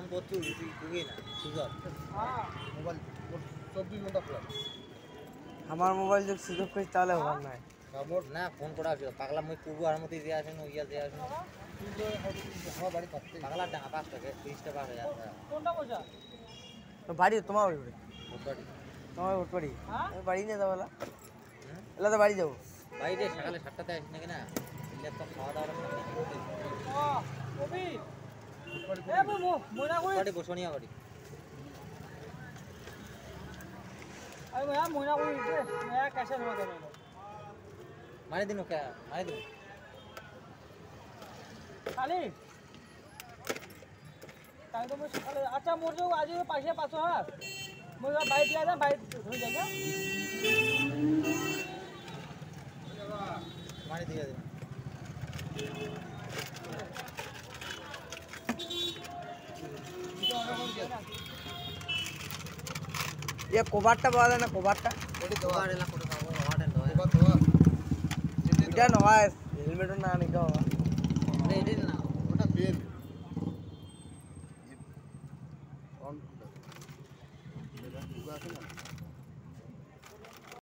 করছো তুই না সুযোগ মোবাইল 24 ঘন্টা খোলা আমার মোবাইল যদি সুইচ অফ করি তাহলে হবে না না ফোন করা আছে পাগলা মই পূর্ব আর মতে দিয়ে আসেন ইয়া দিয়ে আসেন আমার বাড়ি কাটতে পাগলা টাকা 5 টাকা 30 টাকা হয়ে যাচ্ছে কোনটা বসা বাড়ি তোমার বাড়ি বাড়ি তোমার বাড়ি বাড়ি নিয়ে যাবো এলা তো বাড়ি যাবো বাইরে সকালে 7টাতে আসিস নাকি না ইল্লে তো খাওয়া দাওয়া কবি এ মোনা কই বাড়ি বসনিয়া বাড়ি আরে ভাই মোনা কই রে मैं कैसे हो गया मारे दिन क्या मारे दिन खाली ताई तो मैं सकाले अच्छा मोर जो आज पैसे 500 हां मोर बाइक दिया था बाइक हो जाएगा मारे दिया दे ये कोबाटा बात है ना कोबाटा एडी दोबारा ला फोटो का वार्डन दो এটা নয় হেলমেট না নিতে হবে अरे एडी ना ওটা পেন অন এটা আছে না